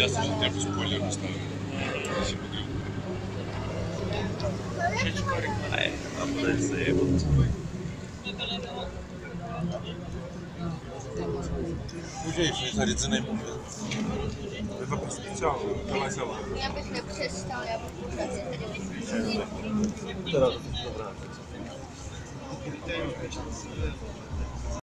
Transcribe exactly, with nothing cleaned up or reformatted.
já se não temos escolha no estado. Vai aparecer. Później przecież nie mówię. To po prostu chciałem, to na zioło. Ja bych nie przestał, ja bym poszedł. Teraz dobra.